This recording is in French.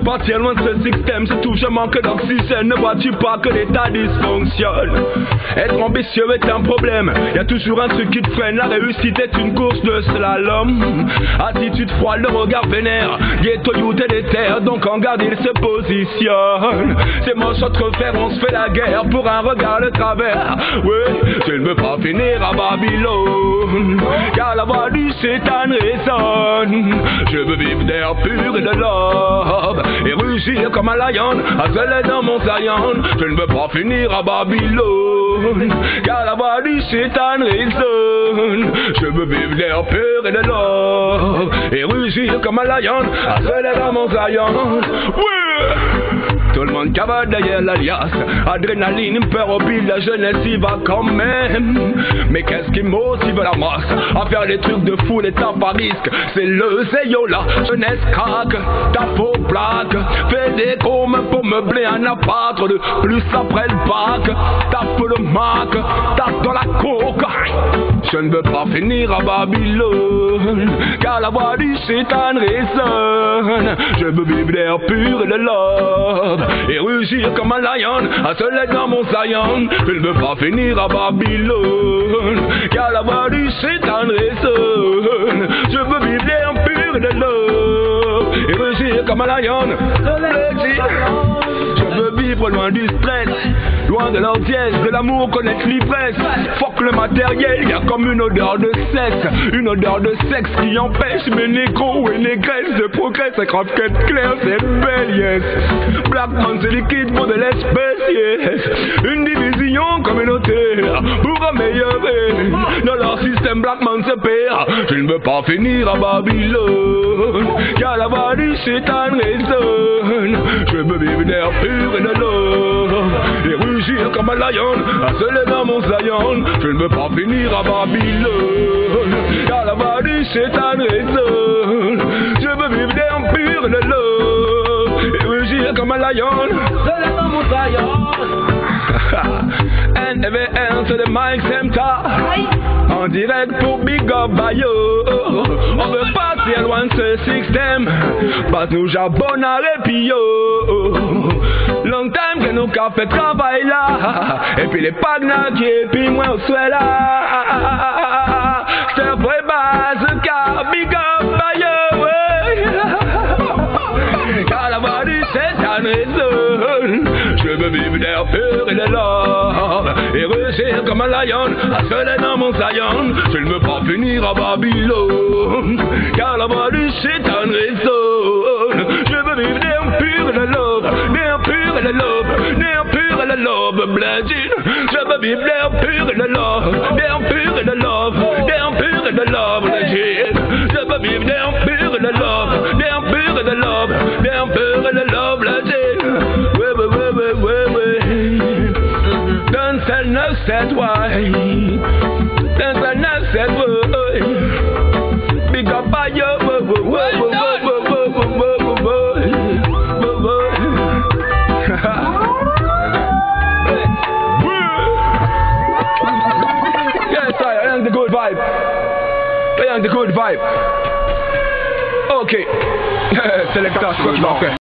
partir loin de ce système, c'est tout, je manque d'oxygène. Ne vois-tu pas que l'état dysfonctionne? Être ambitieux est un problème, y a toujours un truc qui te freine. La réussite est une course de slalom. Attitude froide, le regard vénère, ghetto youth et déterre, donc en garde il se positionne. C'est moche entre frères, on se fait la guerre pour un regard de travers. Oui, je ne veux pas finir à Babylone, car la voix du Satan résonne. Je veux vivre d'air pur et de love, et rugir comme un lion, asselé dans mon Zion. Je ne veux pas finir à Babylone, car la voix du Satan résonne. Je veux vivre d'air pur et de love, et rugir comme un lion, asselé dans mon Zion. Oui! Tout le monde cavale derrière l'alias, adrénaline, peur au pile, la jeunesse y va quand même. Mais qu'est-ce qui motive la masse à faire des trucs de fou, les tapes à risque? C'est le zéyo la jeunesse craque, tape aux plaques, fais des coms pour meubler un appart de plus après le bac. Tape le Mac, tape dans la coke. Je ne veux pas finir à Babylone, car la voix du Satan résonne. Je veux vivre d'air pur et de love, et rugir comme un lion, asselé dans mon Zion. Je ne veux pas finir à Babylone, car la voix du Satan résonne. Je veux vivre d'air pur et de love, et rugir comme un lion. Je veux vivre loin du stress, loin de l'audience, de l'amour, connaître l'ivresse. Fuck le matériel, y'a comme une odeur de sexe qui empêche mes négros et négresses de progresser. Grave quête claire, c'est belle, yes. Black man, c'est liquide pour de l'espèce, yes. Une division communautaire pour améliorer. Dans leur système, black man se perd. Je ne veux pas finir à Babylone, car la voix du Satan résonne. Je veux vivre d'air pur et de love, et rugir comme un lion, asselé dans mon Zion. Je ne veux pas finir à Babylone, car la voix du Satan résonne. Je veux vivre d'air pur et de love, et rugir comme un lion, asselé dans mon Zion. NVN, c'est le Mike Semta, en direct pour Big Up Bayo. On veut partir loin de ce système, parce nous jabonne à répio. Long time que nous qu'a fait travail là, et puis les pagnas qui et puis moi on soit là. C'est vrai base car Big Up Bayo. Car la voix du Satan résonne. Je veux vivre d'air pur et de love, et rugir comme un lion, asselé dans mon Zion. Je ne veux pas finir à Babylone, car la voix du Satan résonne. Je veux vivre d'air pur et de love, d'air pur et de love, d'air pur et de love, blessing. Je veux vivre d'air pur et de love, d'air pur et de love, d'air pur et de love, blessing. Je veux vivre d'air pur et de love, d'air pur et de love, d'air pur et de love, blessing. Don't tell no sad why. Don't tell no sad why. Big up by you. Yes, I am the good vibe. I am the good vibe. Okay. Selector,